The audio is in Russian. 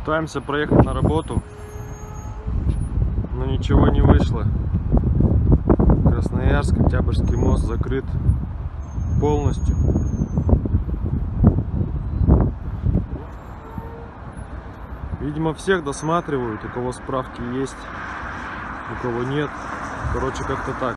Пытаемся проехать на работу, но ничего не вышло. Красноярск, Октябрьский мост закрыт полностью. Видимо, всех досматривают, у кого справки есть, у кого нет. Короче, как-то так.